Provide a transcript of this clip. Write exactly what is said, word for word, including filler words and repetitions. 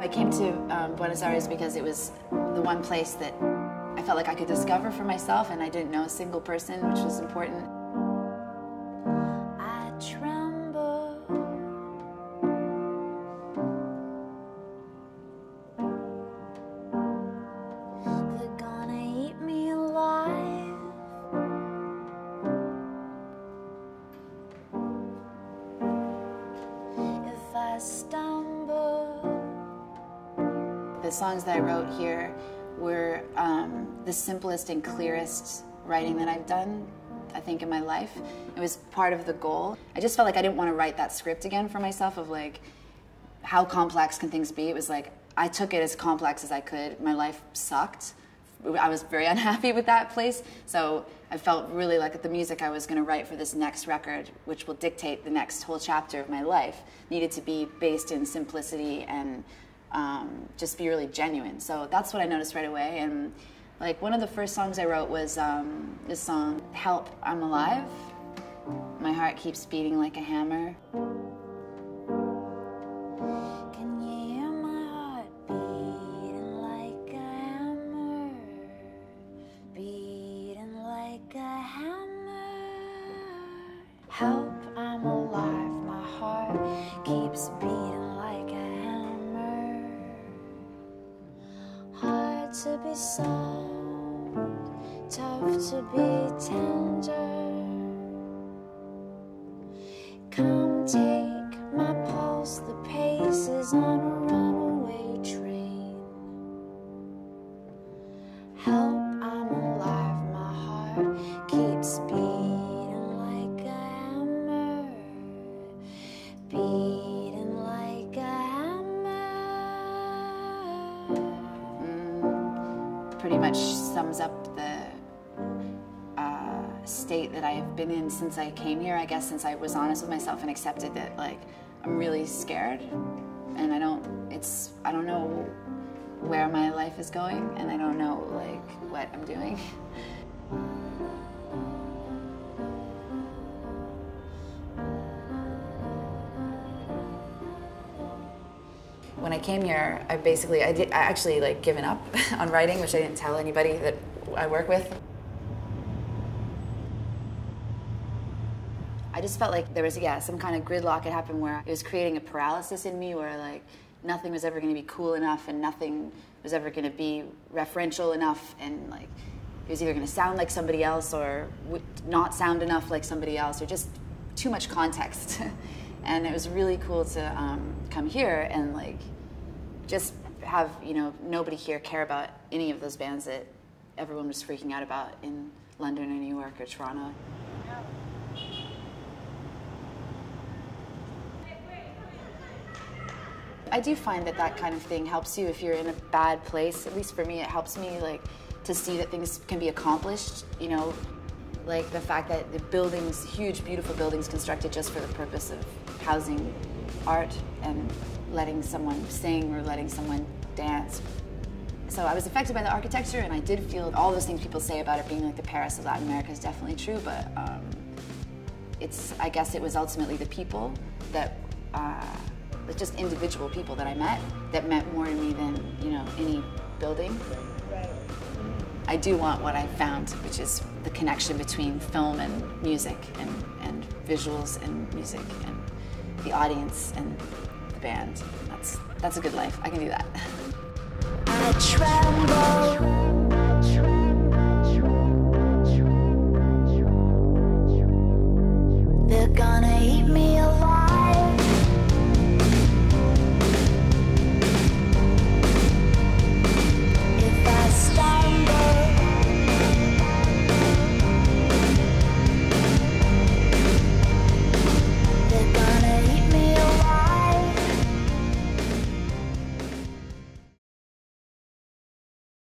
I came to um, Buenos Aires because it was the one place that I felt like I could discover for myself, and I didn't know a single person, which was important. I tremble. They're gonna eat me alive. If I stumble. The songs that I wrote here were um, the simplest and clearest writing that I've done, I think, in my life. It was part of the goal. I just felt like I didn't want to write that script again for myself of like, how complex can things be? It was like, I took it as complex as I could. My life sucked. I was very unhappy with that place. So I felt really like the music I was going to write for this next record, which will dictate the next whole chapter of my life, needed to be based in simplicity and Um, just be really genuine. So that's what I noticed right away. And like one of the first songs I wrote was um, this song, Help, I'm Alive. My heart keeps beating like a hammer. Can you hear my heart beating like a hammer? Beating like a hammer. Help, I'm alive. My heart keeps beating like a hammer. Hard to be soft, tough to be tender. Come take my pulse, the pace is on a runaway train. Help, I'm alive, my heart keeps beating like a hammer. Beating like a hammer. Pretty much sums up the uh, state that I have been in since I came here, I guess, since I was honest with myself and accepted that, like, I'm really scared, and I don't, it's, I don't know where my life is going, and I don't know, like, what I'm doing. When I came here, I basically, I, did, I actually like given up on writing, which I didn't tell anybody that I work with. I just felt like there was, yeah, some kind of gridlock had happened where it was creating a paralysis in me where like nothing was ever going to be cool enough and nothing was ever going to be referential enough, and like it was either going to sound like somebody else or would not sound enough like somebody else, or just too much context. And it was really cool to um, come here and like just have, you know, nobody here care about any of those bands that everyone was freaking out about in London or New York or Toronto. I do find that that kind of thing helps you if you're in a bad place. At least for me, it helps me like to see that things can be accomplished, you know, like the fact that the buildings, huge, beautiful buildings constructed just for the purpose of housing art and letting someone sing or letting someone dance. So I was affected by the architecture, and I did feel all those things people say about it being like the Paris of Latin America is definitely true, but um, it's, I guess it was ultimately the people that, uh, just individual people that I met that meant more to me than, you know, any building. I do want what I found, which is the connection between film and music, and, and visuals and music, and the audience and the band. That's, that's a good life. I can do that. I tremble. They're gonna